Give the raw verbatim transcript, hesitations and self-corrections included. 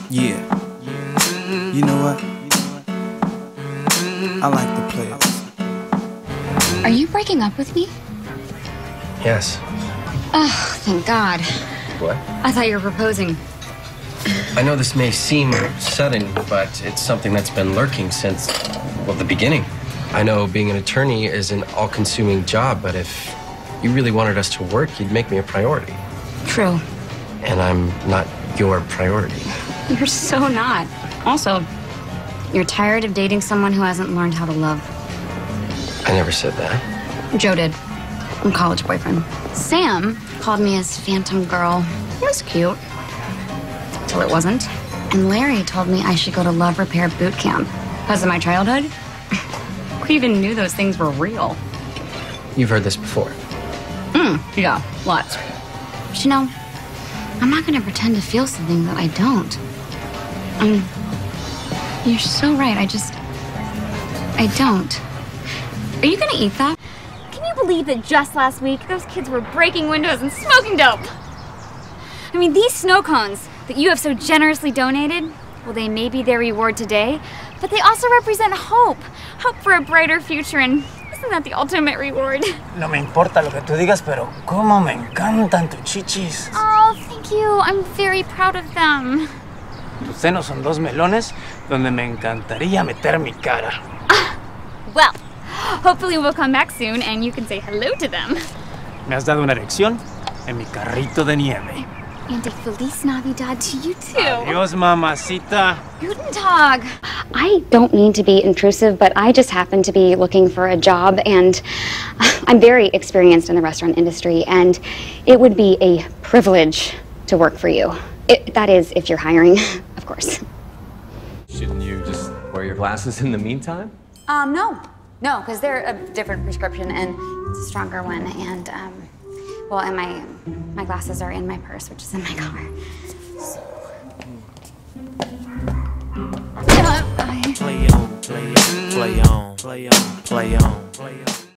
Yeah. You know what? I like the players. Are you breaking up with me? Yes. Oh, thank God. What? I thought you were proposing. I know this may seem sudden, but it's something that's been lurking since, well, the beginning. I know being an attorney is an all-consuming job, but if you really wanted us to work, you'd make me a priority. True. And I'm not your priority. You're so not. Also, you're tired of dating someone who hasn't learned how to love. I never said that. Joe did. My college boyfriend. Sam called me his phantom girl. It was cute. Till it wasn't. And Larry told me I should go to love repair boot camp. Because of my childhood? Who even knew those things were real? You've heard this before. Hmm, yeah, lots. But you know, I'm not gonna pretend to feel something that I don't. Um, you're so right, I just... I don't. Are you gonna eat that? Can you believe that just last week, those kids were breaking windows and smoking dope? I mean, these snow cones that you have so generously donated, well, they may be their reward today, but they also represent hope. Hope for a brighter future, and isn't that the ultimate reward? No me importa lo que tú digas, pero cómo me encantan tus chichis. Oh, thank you. I'm very proud of them. Tus senos son dos melones donde me encantaría meter mi cara. Well, hopefully we'll come back soon and you can say hello to them. Me has dado una erección en mi carrito de nieve. And a Feliz Navidad to you too. Adiós, mamacita. Guten Tag. I don't mean to be intrusive, but I just happen to be looking for a job, and I'm very experienced in the restaurant industry, and it would be a privilege to work for you. It, that is, if you're hiring, of course. Shouldn't you just wear your glasses in the meantime? Um, no. No, because they're a different prescription, and it's a stronger one, and, um, well, and my, my glasses are in my purse, which is in my car. So. Play on, play on, play on, play on, play on.